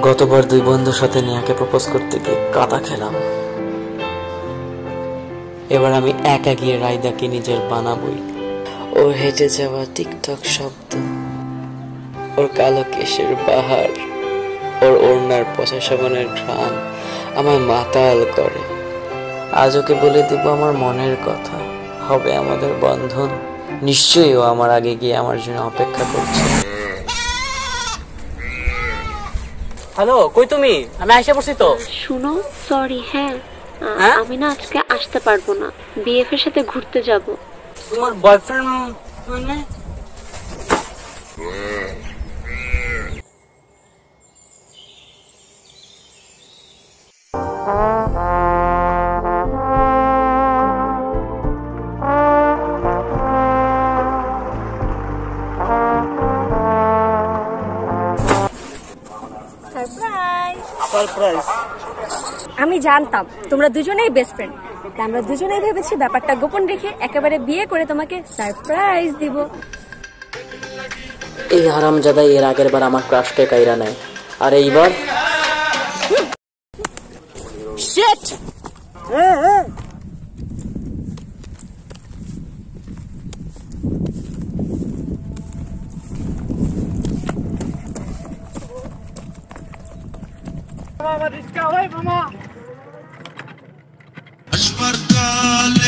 গতবার দুই বন্ধুর সাথে নিয়াকে প্রপোজ করতে গিয়ে কাদা খেলাম। এবার আমি একা গিয়ে রায়দাকে নিজের বানাবই। ওর হেঁটে যাওয়া টিকটক শব্দ, ওর কালো কেশের বাহার, ওর ওড়নার পচা সাবানের ঘ্রাণ আমায় মাতাল করে। আজ ওকে বলে দেব আমার মনের কথা, হবে আমাদের বন্ধন। নিশ্চয়ই ও আমার আগে গিয়ে আমার জন্য অপেক্ষা করছে। হ্যালো, কই তুমি? আমি আইসা পড়ছি তো। শুনো, সরি। হ্যাঁ, আমি না আজকে আসতে পারবো না, বিএফ এর সাথে ঘুরতে যাব। তোমার বয়ফ্রেন্ড মানে? সারপ্রাইজ। আমি জানতাম তোমরা দুজনেই বেস্ট ফ্রেন্ড, তাই আমরা দুজনেই ভেবেছি ব্যাপারটা গোপন রেখে একেবারে বিয়ে করে তোমাকে সারপ্রাইজ দিব। এই হারামজাদা এর আগের বার আমার ক্রাশকে কাইরা নেয়, আর এইবার শিট। Aspartale